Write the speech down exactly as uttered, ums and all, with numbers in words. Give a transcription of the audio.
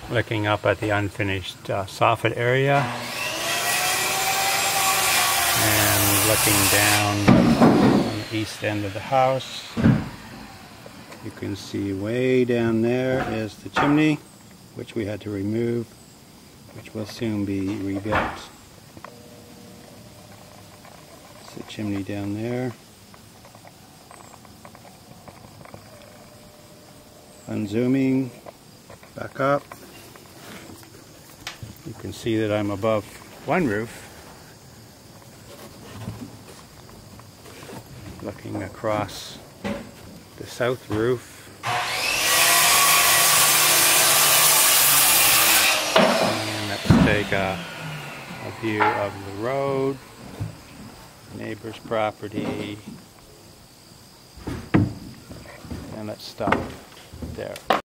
Looking up at the unfinished uh, soffit area and looking down on the east end of the house. You can see way down there is the chimney, which we had to remove, which will soon be rebuilt. It's the chimney down there. Unzooming, back up. You can see that I'm above one roof, looking across the south roof. And let's take a, a view of the road, neighbor's property, and let's stop there.